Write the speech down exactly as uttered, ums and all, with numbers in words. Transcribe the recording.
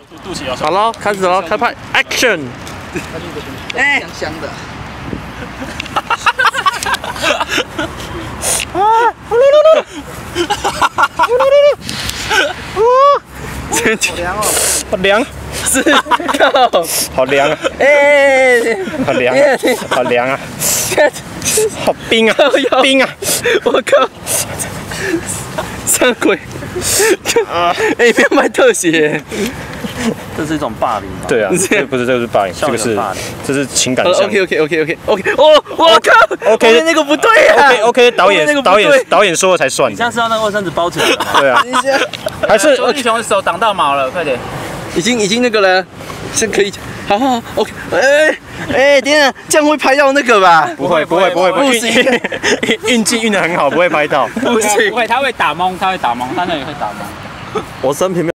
肚脐要好了，开始了，开拍 ，Action！ 哎，香香的。 啊！噜噜噜！好凉哦！好凉，是靠，好凉啊！哎，好凉，好凉啊！好冰啊！冰啊！我靠！三鬼！啊！哎，不要卖特写。 这是一种霸凌。 对啊，这不是这个是霸凌，这个是这是情感上。OK OK OK OK OK， 哦，我靠 ！OK， 那个不对啊 ！OK OK， 导演导演导演说了才算。 你这样是要那个卫生纸包起来。 对啊。还是周立雄手挡到毛了，快点！ 已经已经那个了，是可以。好好 OK， 哎哎，等下这样会拍到那个吧？不会不会不会不行，运镜运得很好，不会拍到。不行， 不会，他会打蒙，他会打蒙，他那里会打蒙。 我生平没有。